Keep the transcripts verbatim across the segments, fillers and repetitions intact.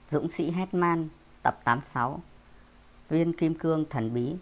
Dũng sĩ Hetman tập tám mươi sáu. Viên kim cương thần bí.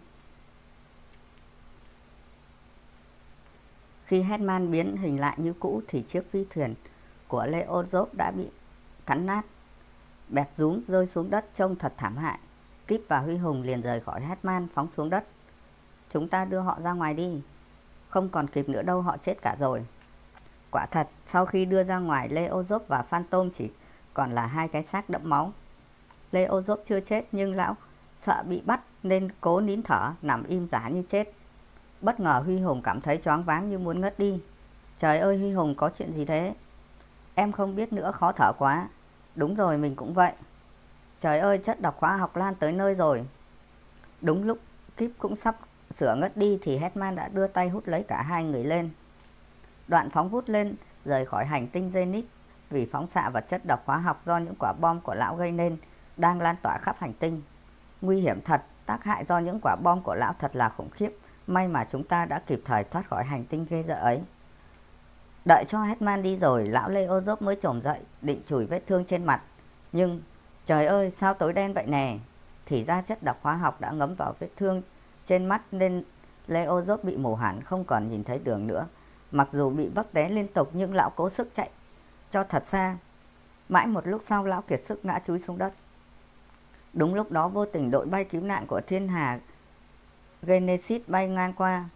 Khi Hetman biến hình lại như cũ thì chiếc phi thuyền của Leozop đã bị cắn nát, bẹp rúm rơi xuống đất trông thật thảm hại. Kíp và Huy Hùng liền rời khỏi Hetman phóng xuống đất. Chúng ta đưa họ ra ngoài đi. Không còn kịp nữa đâu, họ chết cả rồi. Quả thật, sau khi đưa ra ngoài, Leozop và Phantom chỉ còn là hai cái xác đẫm máu. Leozop chưa chết nhưng lão sợ bị bắt nên cố nín thở, nằm im giả như chết. Bất ngờ Huy Hùng cảm thấy choáng váng như muốn ngất đi. Trời ơi Huy Hùng, có chuyện gì thế? Em không biết nữa, khó thở quá. Đúng rồi, mình cũng vậy. Trời ơi, chất độc hóa học lan tới nơi rồi. Đúng lúc Kíp cũng sắp sửa ngất đi thì Hetman đã đưa tay hút lấy cả hai người lên. Đoạn phóng vút lên rời khỏi hành tinh Zenith, vì phóng xạ và chất độc hóa học do những quả bom của lão gây nên đang lan tỏa khắp hành tinh. Nguy hiểm thật, tác hại do những quả bom của lão thật là khủng khiếp. May mà chúng ta đã kịp thời thoát khỏi hành tinh ghê rợn ấy. Đợi cho Hetman đi rồi, lão Leozop mới chồm dậy, định chùi vết thương trên mặt. Nhưng, trời ơi, sao tối đen vậy nè? Thì ra chất độc hóa học đã ngấm vào vết thương trên mắt nên Leozop bị mù hẳn, không còn nhìn thấy đường nữa. Mặc dù bị vấp té liên tục nhưng lão cố sức chạy cho thật xa. Mãi một lúc sau lão kiệt sức ngã chúi xuống đất. Đúng lúc đó vô tình đội bay cứu nạn của thiên hà Genesis bay ngang qua.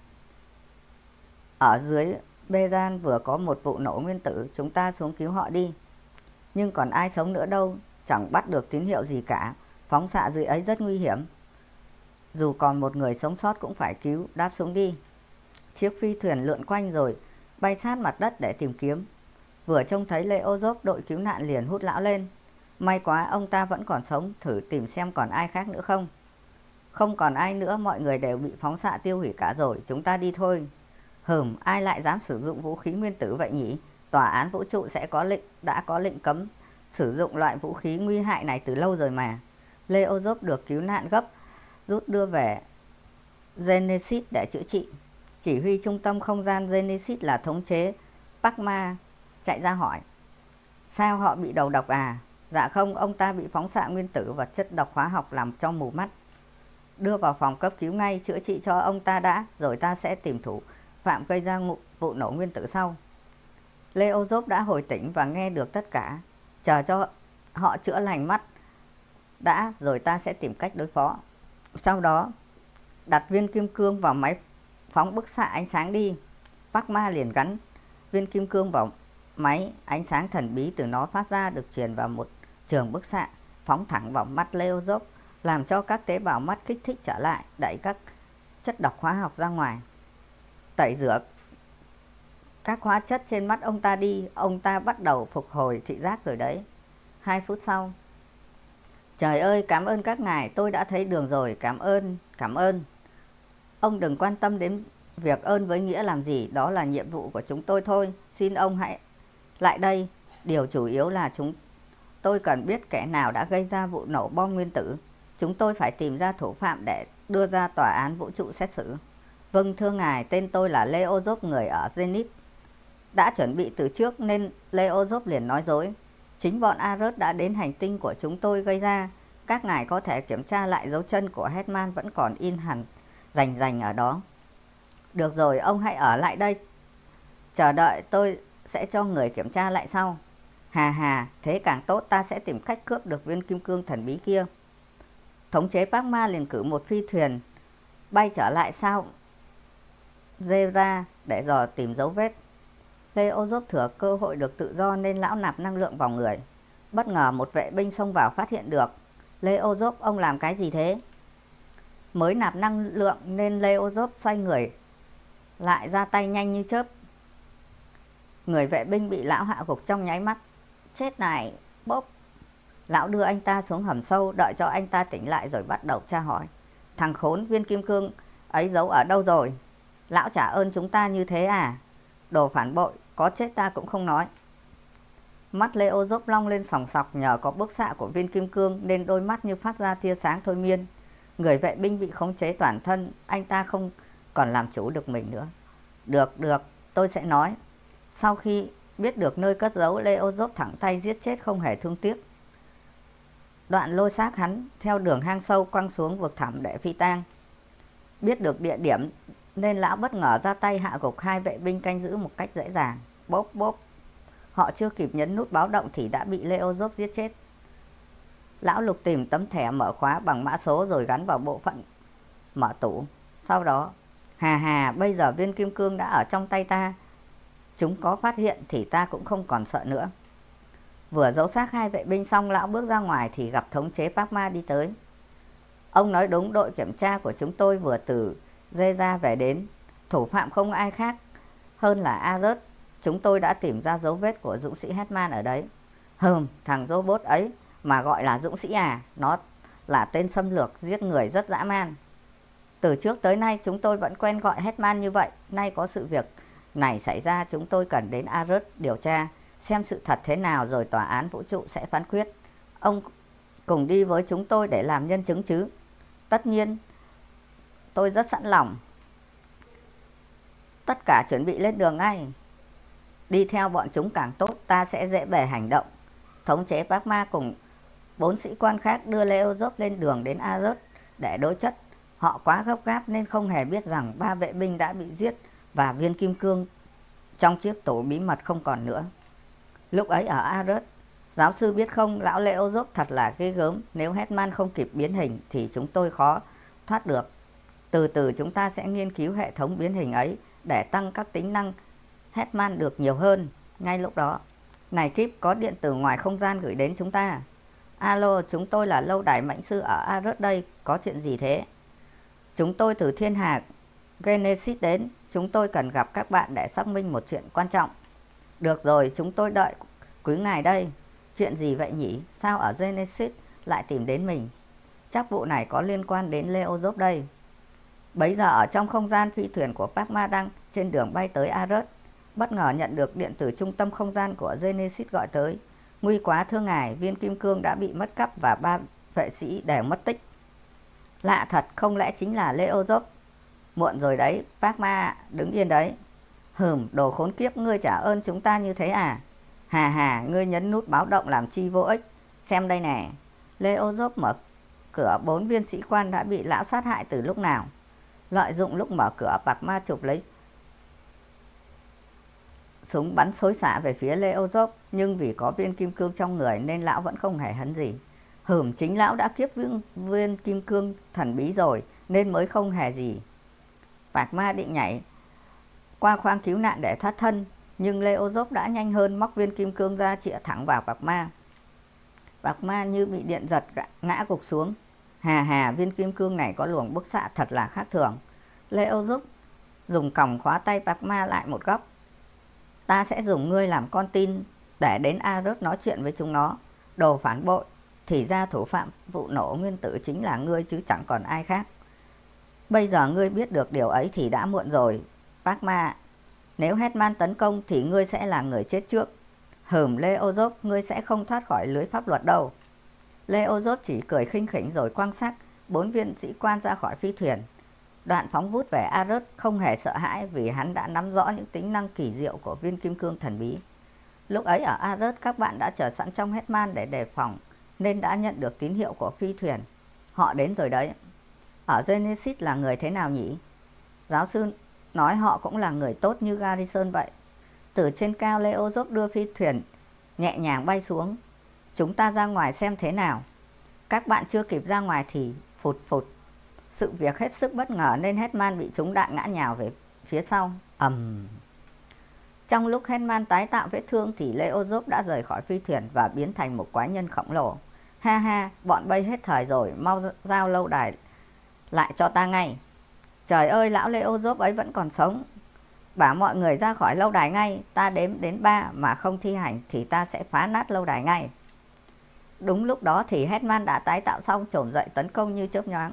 Ở dưới Beran vừa có một vụ nổ nguyên tử, chúng ta xuống cứu họ đi. Nhưng còn ai sống nữa đâu, chẳng bắt được tín hiệu gì cả. Phóng xạ dưới ấy rất nguy hiểm. Dù còn một người sống sót cũng phải cứu, đáp xuống đi. Chiếc phi thuyền lượn quanh rồi bay sát mặt đất để tìm kiếm. Vừa trông thấy Leozop, đội cứu nạn liền hút lão lên. May quá ông ta vẫn còn sống, thử tìm xem còn ai khác nữa không. Không còn ai nữa, mọi người đều bị phóng xạ tiêu hủy cả rồi, chúng ta đi thôi. Hừm, ai lại dám sử dụng vũ khí nguyên tử vậy nhỉ? Tòa án vũ trụ sẽ có lệnh đã có lệnh cấm sử dụng loại vũ khí nguy hại này từ lâu rồi mà. Leozop được cứu nạn gấp rút đưa về Genesis để chữa trị. Chỉ huy trung tâm không gian Genesis là thống chế Pacma chạy ra hỏi: sao họ bị đầu độc à? Dạ không, ông ta bị phóng xạ nguyên tử và chất độc hóa học làm cho mù mắt. Đưa vào phòng cấp cứu ngay, chữa trị cho ông ta đã, rồi ta sẽ tìm thủ phạm gây ra vụ nổ nguyên tử sau. Leozop đã hồi tỉnh và nghe được tất cả. Chờ cho họ chữa lành mắt đã, rồi ta sẽ tìm cách đối phó. Sau đó đặt viên kim cương vào máy phóng bức xạ ánh sáng đi. Pacma liền gắn viên kim cương vào máy, ánh sáng thần bí từ nó phát ra được truyền vào một trường bức xạ phóng thẳng vào mắt Leozop, làm cho các tế bào mắt kích thích trở lại, đẩy các chất độc hóa học ra ngoài, tẩy rửa các hóa chất trên mắt ông ta đi. Ông ta bắt đầu phục hồi thị giác rồi đấy. Hai phút sau: trời ơi, cảm ơn các ngài, tôi đã thấy đường rồi, cảm ơn, cảm ơn. Ông đừng quan tâm đến việc ơn với nghĩa làm gì, đó là nhiệm vụ của chúng tôi thôi. Xin ông hãy lại đây. Điều chủ yếu là chúng tôi cần biết kẻ nào đã gây ra vụ nổ bom nguyên tử. Chúng tôi phải tìm ra thủ phạm để đưa ra tòa án vũ trụ xét xử. Vâng thưa ngài, tên tôi là Leozop, người ở Zenith. Đã chuẩn bị từ trước nên Leozop liền nói dối. Chính bọn Ares đã đến hành tinh của chúng tôi gây ra. Các ngài có thể kiểm tra lại dấu chân của Hetman vẫn còn in hẳn rành rành ở đó. Được rồi, ông hãy ở lại đây chờ đợi, tôi sẽ cho người kiểm tra lại sau. Hà hà, thế càng tốt, ta sẽ tìm cách cướp được viên kim cương thần bí kia. Thống chế Pacma liền cử một phi thuyền bay trở lại sao Zera để dò tìm dấu vết. Leozop thừa cơ hội được tự do nên lão nạp năng lượng vào người. Bất ngờ một vệ binh xông vào phát hiện được. Leozop, ông làm cái gì thế? Mới nạp năng lượng nên Leozop xoay người lại ra tay nhanh như chớp. Người vệ binh bị lão hạ gục trong nháy mắt. Chết này, bốp. Lão đưa anh ta xuống hầm sâu, đợi cho anh ta tỉnh lại rồi bắt đầu tra hỏi. Thằng khốn, viên kim cương ấy giấu ở đâu rồi? Lão trả ơn chúng ta như thế à? Đồ phản bội, có chết ta cũng không nói. Mắt Leozop long lên sòng sọc, nhờ có bức xạ của viên kim cương nên đôi mắt như phát ra tia sáng thôi miên. Người vệ binh bị khống chế toàn thân, anh ta không còn làm chủ được mình nữa. Được, được, tôi sẽ nói. Sau khi biết được nơi cất giấu, Leozop thẳng tay giết chết không hề thương tiếc. Đoạn lôi xác hắn theo đường hang sâu quăng xuống vực thẳm để phi tang. Biết được địa điểm nên lão bất ngờ ra tay hạ gục hai vệ binh canh giữ một cách dễ dàng. Bốp bốp. Họ chưa kịp nhấn nút báo động thì đã bị Leozop giết chết. Lão lục tìm tấm thẻ mở khóa bằng mã số rồi gắn vào bộ phận mở tủ. Sau đó, hà hà, bây giờ viên kim cương đã ở trong tay ta. Chúng có phát hiện thì ta cũng không còn sợ nữa. Vừa giấu xác hai vệ binh xong, lão bước ra ngoài thì gặp thống chế Phagma đi tới. Ông nói đúng, đội kiểm tra của chúng tôi vừa từ Zeza về đến. Thủ phạm không ai khác hơn là Aerith. Chúng tôi đã tìm ra dấu vết của dũng sĩ Hetman ở đấy. Hừm, thằng robot ấy mà gọi là dũng sĩ à? Nó là tên xâm lược giết người rất dã man. Từ trước tới nay chúng tôi vẫn quen gọi Hetman như vậy. Nay có sự việc này xảy ra, chúng tôi cần đến Aerith điều tra xem sự thật thế nào, rồi tòa án vũ trụ sẽ phán quyết. Ông cùng đi với chúng tôi để làm nhân chứng chứ? Tất nhiên, tôi rất sẵn lòng. Tất cả chuẩn bị lên đường ngay. Đi theo bọn chúng càng tốt, ta sẽ dễ bề hành động. Thống chế Phagma cùng bốn sĩ quan khác đưa Leozop lên đường đến Aerith để đối chất. Họ quá gấp gáp nên không hề biết rằng ba vệ binh đã bị giết và viên kim cương trong chiếc tủ bí mật không còn nữa. Lúc ấy ở Aerith, giáo sư biết không, lão Leozop thật là ghê gớm. Nếu Hetman không kịp biến hình thì chúng tôi khó thoát được. Từ từ chúng ta sẽ nghiên cứu hệ thống biến hình ấy để tăng các tính năng Hetman được nhiều hơn. Ngay lúc đó, này Kip, có điện từ ngoài không gian gửi đến chúng ta. Alo, chúng tôi là lâu đài mãnh sư ở Aerith đây. Có chuyện gì thế? Chúng tôi từ thiên hà Genesis đến. Chúng tôi cần gặp các bạn để xác minh một chuyện quan trọng. Được rồi, chúng tôi đợi quý ngài đây. Chuyện gì vậy nhỉ? Sao ở Genesis lại tìm đến mình? Chắc vụ này có liên quan đến Leozop đây. Bấy giờ ở trong không gian, phi thuyền của Phagma đang trên đường bay tới Aerith. Bất ngờ nhận được điện từ trung tâm không gian của Genesis gọi tới. Nguy quá thưa ngài, viên kim cương đã bị mất cắp và ba vệ sĩ đều mất tích. Lạ thật, không lẽ chính là Leozop? Muộn rồi đấy, Phagma đứng yên đấy. Hừm, đồ khốn kiếp, ngươi trả ơn chúng ta như thế à? Hà hà, ngươi nhấn nút báo động làm chi vô ích. Xem đây nè. Leozop mở cửa, bốn viên sĩ quan đã bị lão sát hại từ lúc nào? Lợi dụng lúc mở cửa, Phagma chụp lấy súng bắn xối xả về phía Leozop, nhưng vì có viên kim cương trong người nên lão vẫn không hề hấn gì. Hừm, chính lão đã kiếp viên, viên kim cương thần bí rồi nên mới không hề gì. Phagma định nhảy qua khoang cứu nạn để thoát thân, nhưng Leozop đã nhanh hơn, móc viên kim cương ra chĩa thẳng vào Phagma. Phagma như bị điện giật ngã gục xuống. Hà hà, viên kim cương này có luồng bức xạ thật là khác thường. Leozop dùng còng khóa tay Phagma lại một góc. Ta sẽ dùng ngươi làm con tin để đến Aerith nói chuyện với chúng nó. Đồ phản bội, thì ra thủ phạm vụ nổ nguyên tử chính là ngươi chứ chẳng còn ai khác. Bây giờ ngươi biết được điều ấy thì đã muộn rồi, Phagma. Nếu Hetman tấn công thì ngươi sẽ là người chết trước. Hừm, Leozop, ngươi sẽ không thoát khỏi lưới pháp luật đâu. Leozop chỉ cười khinh khỉnh rồi quăng xác bốn viên sĩ quan ra khỏi phi thuyền. Đoạn phóng vút về Aerith, không hề sợ hãi vì hắn đã nắm rõ những tính năng kỳ diệu của viên kim cương thần bí. Lúc ấy ở Aerith, các bạn đã chờ sẵn trong Hetman để đề phòng nên đã nhận được tín hiệu của phi thuyền. Họ đến rồi đấy. Ở Genesis là người thế nào nhỉ? Giáo sư nói họ cũng là người tốt như Garrison vậy. Từ trên cao, Leozop đưa phi thuyền nhẹ nhàng bay xuống. Chúng ta ra ngoài xem thế nào. Các bạn chưa kịp ra ngoài thì phụt phụt. Sự việc hết sức bất ngờ nên Hetman bị trúng đạn ngã nhào về phía sau. ầm. Um. Trong lúc Hetman tái tạo vết thương thì Leozop đã rời khỏi phi thuyền và biến thành một quái nhân khổng lồ. Ha ha, bọn bay hết thời rồi, mau giao lâu đài lại cho ta ngay. Trời ơi, lão Leozop ấy vẫn còn sống. Bảo mọi người ra khỏi lâu đài ngay. Ta đếm đến ba mà không thi hành thì ta sẽ phá nát lâu đài ngay. Đúng lúc đó thì Hetman đã tái tạo xong, trồm dậy tấn công như chớp nhoáng.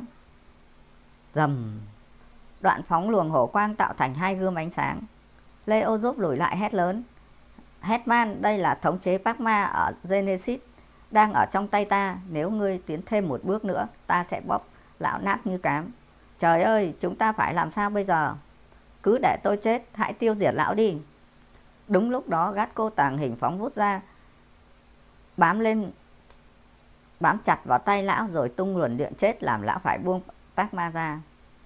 Rầm. Đoạn phóng luồng hổ quang tạo thành hai gươm ánh sáng. Leozop lùi lại hét lớn. Hetman, đây là thống chế Phagma ở Genesis đang ở trong tay ta. Nếu ngươi tiến thêm một bước nữa, ta sẽ bóp lão nát như cám. Trời ơi, chúng ta phải làm sao bây giờ? Cứ để tôi chết, hãy tiêu diệt lão đi. Đúng lúc đó, Gatco tàng hình phóng vút ra, bám lên bám chặt vào tay lão rồi tung luồng điện chết làm lão phải buông Phác-ma ra.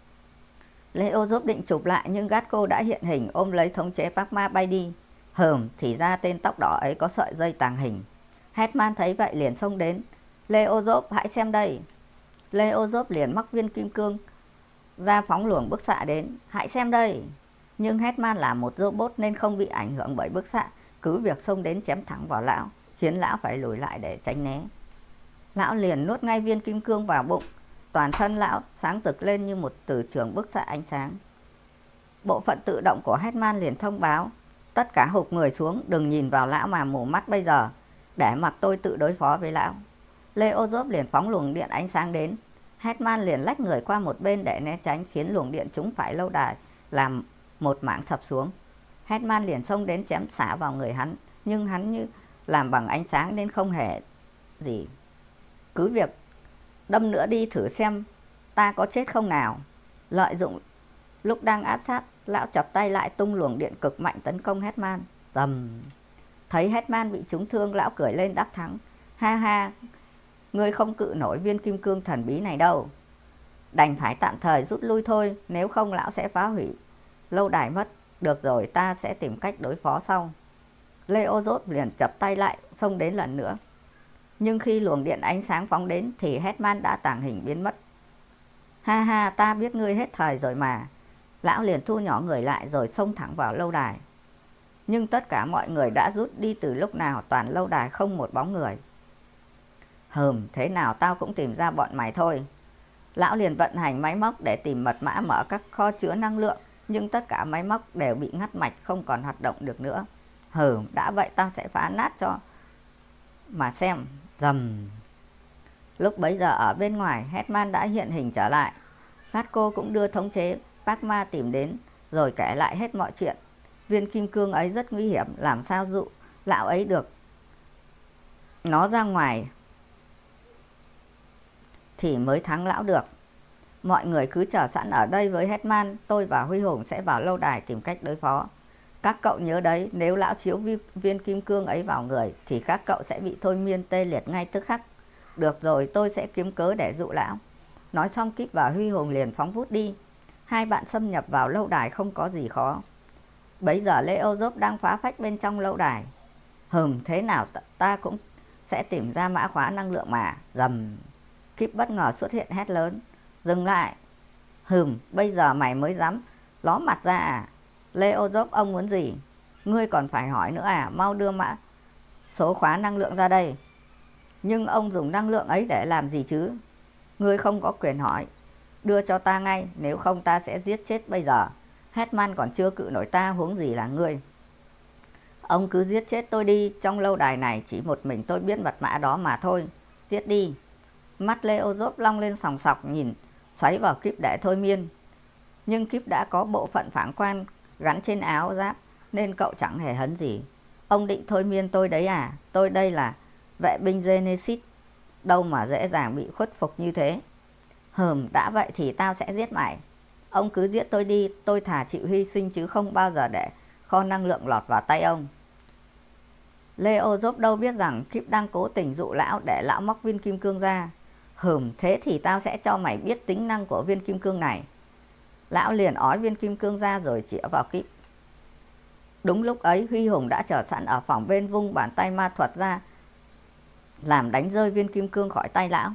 Leo giúp định chụp lại nhưng Gatco đã hiện hình ôm lấy thống chế Phác-ma bay đi. Hừm, thì ra tên tóc đỏ ấy có sợi dây tàng hình. Hetman thấy vậy liền xông đến. Leo giúp, hãy xem đây. Leo giúp liền móc viên kim cương ra phóng luồng bức xạ đến. Hãy xem đây. Nhưng Hetman là một robot nên không bị ảnh hưởng bởi bức xạ, cứ việc xông đến chém thẳng vào lão, khiến lão phải lùi lại để tránh né. Lão liền nuốt ngay viên kim cương vào bụng. Toàn thân lão sáng rực lên như một từ trường bức xạ ánh sáng. Bộ phận tự động của Hetman liền thông báo: tất cả hụp người xuống, đừng nhìn vào lão mà mù mắt bây giờ, để mặc tôi tự đối phó với lão. Leo giúp liền phóng luồng điện ánh sáng đến. Hetman liền lách người qua một bên để né tránh, khiến luồng điện trúng phải lâu đài, làm một mảng sập xuống. Hetman liền xông đến chém xả vào người hắn, nhưng hắn như làm bằng ánh sáng nên không hề gì. Cứ việc đâm nữa đi thử xem ta có chết không nào. Lợi dụng lúc đang áp sát, lão chập tay lại tung luồng điện cực mạnh tấn công Hetman. Tầm. Thấy Hetman bị trúng thương, lão cười lên đắc thắng. Ha ha, ngươi không cự nổi viên kim cương thần bí này đâu. Đành phải tạm thời rút lui thôi, nếu không lão sẽ phá hủy lâu đài mất. Được rồi, ta sẽ tìm cách đối phó sau. Leo rốt liền chập tay lại, xông đến lần nữa. Nhưng khi luồng điện ánh sáng phóng đến thì Hetman đã tàng hình biến mất. Ha ha, ta biết ngươi hết thời rồi mà. Lão liền thu nhỏ người lại rồi xông thẳng vào lâu đài. Nhưng tất cả mọi người đã rút đi từ lúc nào, toàn lâu đài không một bóng người. Hừm, thế nào tao cũng tìm ra bọn mày thôi. Lão liền vận hành máy móc để tìm mật mã mở các kho chứa năng lượng, nhưng tất cả máy móc đều bị ngắt mạch, không còn hoạt động được nữa. Hừm, đã vậy tao sẽ phá nát cho mà xem. Rầm. Lúc bấy giờ ở bên ngoài, Hetman đã hiện hình trở lại. Gatco cũng đưa thống chế Phác-ma tìm đến, rồi kể lại hết mọi chuyện. Viên kim cương ấy rất nguy hiểm, làm sao dụ lão ấy được nó ra ngoài thì mới thắng lão được. Mọi người cứ chờ sẵn ở đây với Hetman, tôi và Huy Hùng sẽ vào lâu đài tìm cách đối phó. Các cậu nhớ đấy, nếu lão chiếu viên kim cương ấy vào người thì các cậu sẽ bị thôi miên tê liệt ngay tức khắc. Được rồi, tôi sẽ kiếm cớ để dụ lão. Nói xong, Kíp và Huy Hùng liền phóng vút đi. Hai bạn xâm nhập vào lâu đài không có gì khó. Bấy giờ Leo giúp đang phá phách bên trong lâu đài. Hừm, thế nào ta cũng sẽ tìm ra mã khóa năng lượng mà. Rầm. Kíp bất ngờ xuất hiện hét lớn. Dừng lại. Hừm, bây giờ mày mới dám ló mặt ra à? Leo giúp, ông muốn gì? Ngươi còn phải hỏi nữa à? Mau đưa mã số khóa năng lượng ra đây. Nhưng ông dùng năng lượng ấy để làm gì chứ? Ngươi không có quyền hỏi. Đưa cho ta ngay, nếu không ta sẽ giết chết bây giờ. Hetman còn chưa cự nổi ta, huống gì là ngươi. Ông cứ giết chết tôi đi, trong lâu đài này chỉ một mình tôi biết mật mã đó mà thôi. Giết đi. Mắt Leo giúp long lên sòng sọc, nhìn xoáy vào Kíp để thôi miên. Nhưng Kíp đã có bộ phận phản quan gắn trên áo giáp nên cậu chẳng hề hấn gì. Ông định thôi miên tôi đấy à? Tôi đây là vệ binh Genesis, đâu mà dễ dàng bị khuất phục như thế. Hừm, đã vậy thì tao sẽ giết mày. Ông cứ giết tôi đi, tôi thà chịu hy sinh chứ không bao giờ để kho năng lượng lọt vào tay ông. Leo giúp đâu biết rằng Kíp đang cố tình dụ lão để lão móc viên kim cương ra. Hừm, thế thì tao sẽ cho mày biết tính năng của viên kim cương này. Lão liền ói viên kim cương ra rồi chĩa vào Kíp. Đúng lúc ấy, Huy Hùng đã chờ sẵn ở phòng bên, vung bàn tay ma thuật ra làm đánh rơi viên kim cương khỏi tay lão.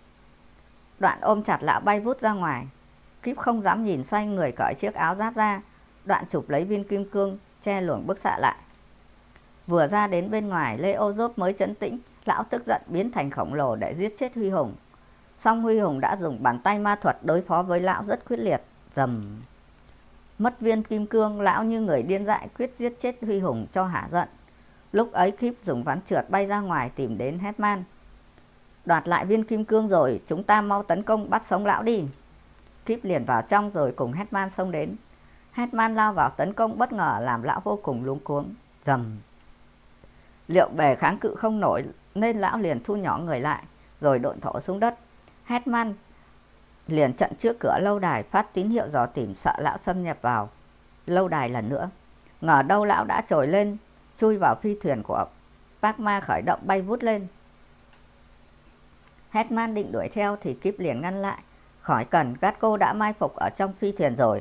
Đoạn ôm chặt lão bay vút ra ngoài. Kíp không dám nhìn, xoay người cởi chiếc áo giáp ra. Đoạn chụp lấy viên kim cương che luồng bức xạ lại. Vừa ra đến bên ngoài, Leo giúp mới trấn tĩnh. Lão tức giận biến thành khổng lồ để giết chết Huy Hùng. Song Huy Hùng đã dùng bàn tay ma thuật đối phó với lão rất quyết liệt. Dầm. Mất viên kim cương, lão như người điên dại quyết giết chết Huy Hùng cho hả giận. Lúc ấy Kíp dùng ván trượt bay ra ngoài tìm đến Hetman. Đoạt lại viên kim cương rồi, chúng ta mau tấn công bắt sống lão đi. Kíp liền vào trong rồi cùng Hetman xông đến. Hetman lao vào tấn công bất ngờ làm lão vô cùng luống cuống. Dầm. Liệu bề kháng cự không nổi nên lão liền thu nhỏ người lại rồi độn thổ xuống đất. Hetman liền chặn trước cửa lâu đài, phát tín hiệu dò tìm, sợ lão xâm nhập vào lâu đài lần nữa. Ngờ đâu lão đã trồi lên, chui vào phi thuyền của Phác-ma khởi động bay vút lên. Hetman định đuổi theo thì Kíp liền ngăn lại. Khỏi cần, Gatco đã mai phục ở trong phi thuyền rồi.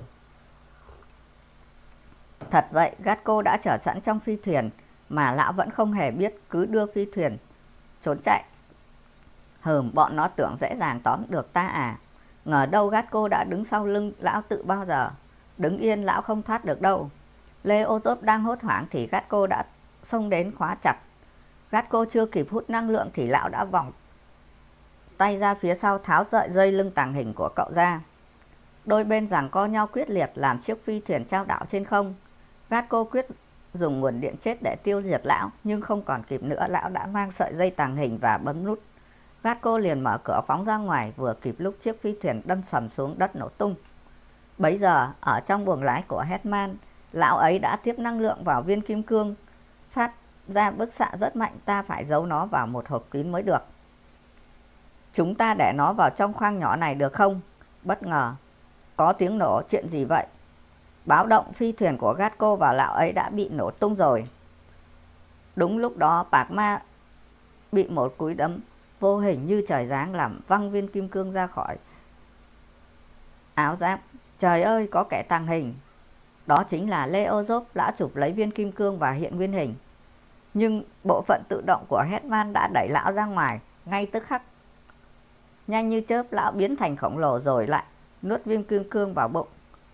Thật vậy, Gatco đã chở sẵn trong phi thuyền mà lão vẫn không hề biết, cứ đưa phi thuyền trốn chạy. Hừm, bọn nó tưởng dễ dàng tóm được ta à. Ngờ đâu Gatco đã đứng sau lưng lão tự bao giờ. Đứng yên, lão không thoát được đâu. Leozob đang hốt hoảng thì Gatco đã xông đến khóa chặt. Gatco chưa kịp hút năng lượng thì lão đã vòng tay ra phía sau tháo sợi dây lưng tàng hình của cậu ra. Đôi bên giằng co nhau quyết liệt làm chiếc phi thuyền chao đảo trên không. Gatco quyết dùng nguồn điện chết để tiêu diệt lão, nhưng không còn kịp nữa, lão đã mang sợi dây tàng hình và bấm nút. Gatco liền mở cửa phóng ra ngoài, vừa kịp lúc chiếc phi thuyền đâm sầm xuống đất nổ tung. Bấy giờ, ở trong buồng lái của Hetman, lão ấy đã tiếp năng lượng vào viên kim cương, phát ra bức xạ rất mạnh, ta phải giấu nó vào một hộp kín mới được. Chúng ta để nó vào trong khoang nhỏ này được không? Bất ngờ, có tiếng nổ, chuyện gì vậy? Báo động, phi thuyền của Gatco và lão ấy đã bị nổ tung rồi. Đúng lúc đó, Pacma bị một cúi đấm vô hình như trời giáng làm văng viên kim cương ra khỏi áo giáp. Trời ơi, có kẻ tàng hình. Đó chính là Leozob. Lão chụp lấy viên kim cương và hiện nguyên hình. Nhưng bộ phận tự động của Hetman đã đẩy lão ra ngoài ngay tức khắc. Nhanh như chớp, lão biến thành khổng lồ rồi lại nuốt viên kim cương vào bụng.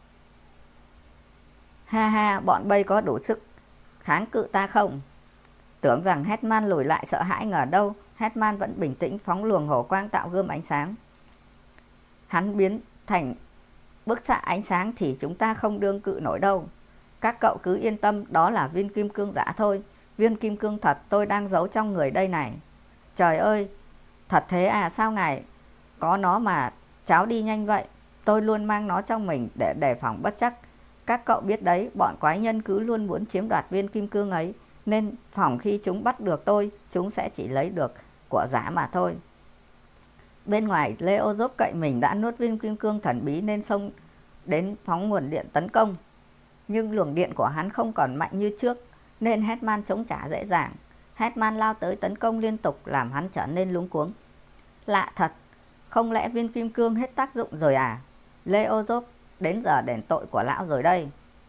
Ha ha, bọn Bay có đủ sức kháng cự ta không? Tưởng rằng Hetman lùi lại sợ hãi, ngờ đâu Hetman vẫn bình tĩnh phóng luồng hổ quang tạo gươm ánh sáng. Hắn biến thành bức xạ ánh sáng thì chúng ta không đương cự nổi đâu. Các cậu cứ yên tâm, đó là viên kim cương giả thôi. Viên kim cương thật tôi đang giấu trong người đây này. Trời ơi, thật thế à, sao ngài có nó mà cháu đi nhanh vậy? Tôi luôn mang nó trong mình để đề phòng bất trắc. Các cậu biết đấy, bọn quái nhân cứ luôn muốn chiếm đoạt viên kim cương ấy, nên phòng khi chúng bắt được tôi, chúng sẽ chỉ lấy được của giả mà thôi. Bên ngoài, Leozob cậy mình đã nuốt viên kim cương thần bí nên xông đến phóng nguồn điện tấn công. Nhưng luồng điện của hắn không còn mạnh như trước, nên Hetman chống trả dễ dàng. Hetman lao tới tấn công liên tục làm hắn trở nên luống cuống. Lạ thật, không lẽ viên kim cương hết tác dụng rồi à? Leozob, đến giờ đền tội của lão rồi đây.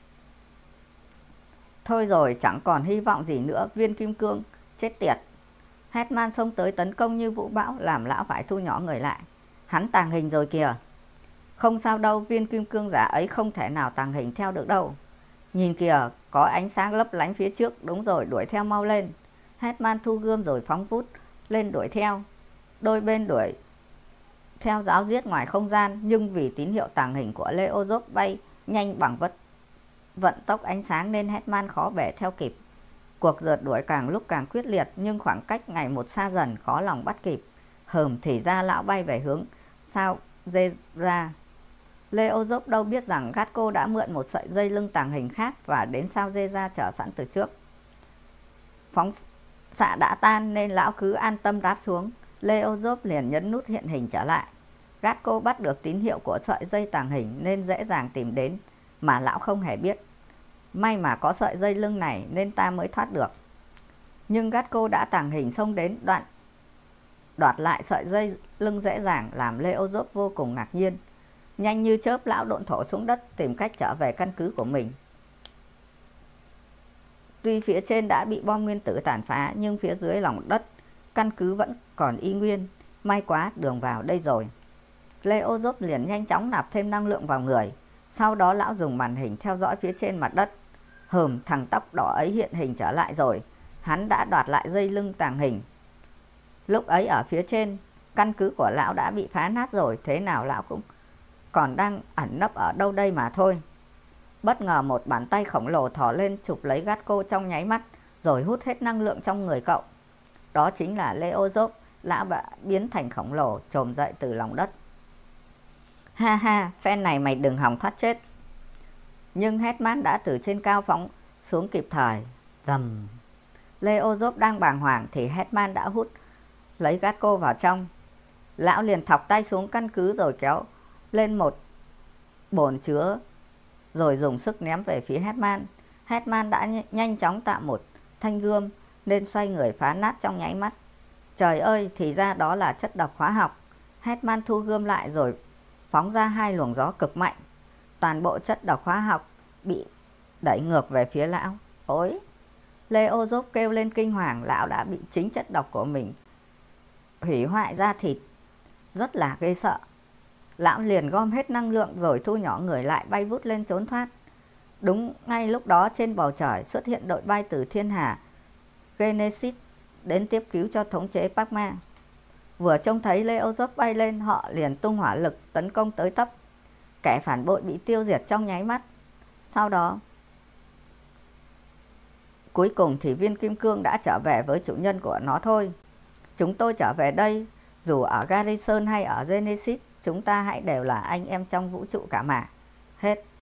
Thôi rồi, chẳng còn hy vọng gì nữa, viên kim cương, chết tiệt. Hetman xông tới tấn công như vũ bão làm lão phải thu nhỏ người lại. Hắn tàng hình rồi kìa. Không sao đâu, viên kim cương giả ấy không thể nào tàng hình theo được đâu. Nhìn kìa, có ánh sáng lấp lánh phía trước, đúng rồi, đuổi theo mau lên. Hetman thu gươm rồi phóng vút lên đuổi theo. Đôi bên đuổi theo giáo giết ngoài không gian, nhưng vì tín hiệu tàng hình của Leozob bay nhanh bằng vật vận tốc ánh sáng nên Hetman khó bẻ theo kịp. Cuộc rượt đuổi càng lúc càng quyết liệt, nhưng khoảng cách ngày một xa dần, khó lòng bắt kịp. Hừm, thì ra lão bay về hướng sao Zebra. Leozob đâu biết rằng Gatco đã mượn một sợi dây lưng tàng hình khác và đến sao Zebra chờ sẵn từ trước. Phóng xạ đã tan nên lão cứ an tâm đáp xuống. Leozob liền nhấn nút hiện hình trở lại. Gatco bắt được tín hiệu của sợi dây tàng hình nên dễ dàng tìm đến, mà lão không hề biết. May mà có sợi dây lưng này nên ta mới thoát được. Nhưng Gatco đã tàng hình xông đến đoạn đoạt lại sợi dây lưng dễ dàng làm Leozob vô cùng ngạc nhiên. Nhanh như chớp, lão độn thổ xuống đất tìm cách trở về căn cứ của mình. Tuy phía trên đã bị bom nguyên tử tàn phá, nhưng phía dưới lòng đất căn cứ vẫn còn y nguyên. May quá, đường vào đây rồi. Leozob liền nhanh chóng nạp thêm năng lượng vào người. Sau đó lão dùng màn hình theo dõi phía trên mặt đất. Hừm, thằng tóc đỏ ấy hiện hình trở lại rồi. Hắn đã đoạt lại dây lưng tàng hình. Lúc ấy ở phía trên, căn cứ của lão đã bị phá nát rồi. Thế nào lão cũng còn đang ẩn nấp ở đâu đây mà thôi. Bất ngờ một bàn tay khổng lồ thò lên chụp lấy Gatco trong nháy mắt, rồi hút hết năng lượng trong người cậu. Đó chính là Leozob. Lão đã biến thành khổng lồ trồm dậy từ lòng đất. Ha ha, phen này mày đừng hòng thoát chết. Nhưng Hetman đã từ trên cao phóng xuống kịp thời. Rầm. Leozob đang bàng hoàng thì Hetman đã hút lấy Gatco vào trong. Lão liền thọc tay xuống căn cứ rồi kéo lên một bồn chứa, rồi dùng sức ném về phía Hetman. Hetman đã nhanh chóng tạo một thanh gươm nên xoay người phá nát trong nháy mắt. Trời ơi, thì ra đó là chất độc hóa học. Hetman thu gươm lại rồi phóng ra hai luồng gió cực mạnh. Toàn bộ chất độc hóa học bị đẩy ngược về phía lão. Ôi! Leozop kêu lên kinh hoàng, lão đã bị chính chất độc của mình hủy hoại da thịt, rất là ghê sợ. Lão liền gom hết năng lượng rồi thu nhỏ người lại bay vút lên trốn thoát. Đúng ngay lúc đó trên bầu trời xuất hiện đội bay từ thiên hà Genesis đến tiếp cứu cho thống chế Pacma. Vừa trông thấy Leozop bay lên, họ liền tung hỏa lực tấn công tới tấp. Kẻ phản bội bị tiêu diệt trong nháy mắt. Sau đó, cuối cùng thì viên kim cương đã trở về với chủ nhân của nó thôi. Chúng tôi trở về đây, dù ở Garrison hay ở Genesis, chúng ta hãy đều là anh em trong vũ trụ cả mà. Hết.